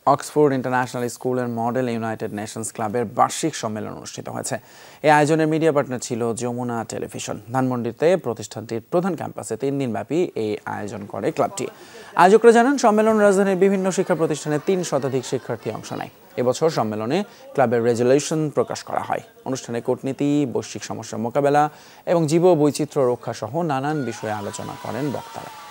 Oxford International স্কুলের model United Nations ক্লাবের বার্ষিক সম্মেলন অনুষ্ঠিত হয়েছে। এই আয়োজনের মিডিয়া পার্টনার ছিল যমুনা টেলিভিশন। ধানমন্ডিতে প্রতিষ্ঠানটির প্রধান ক্যাম্পাসে 3 দিনব্যাপী এই আয়োজন করে ক্লাবটি। আয়োজকরা জানান, সম্মেলন রাজধানীর বিভিন্ন শিক্ষা প্রতিষ্ঠানে 3 শতাধিক শিক্ষার্থী অংশ নেয়। এবছর সম্মেলনে ক্লাবের রেজুলেশন প্রকাশ করা হয়। অনুষ্ঠানে কূটনীতি, বৈশ্বিক সমস্যার মোকাবেলা এবং জীব বৈচিত্র্য রক্ষা সহ নানান বিষয়ে আলোচনা করেন বক্তারা।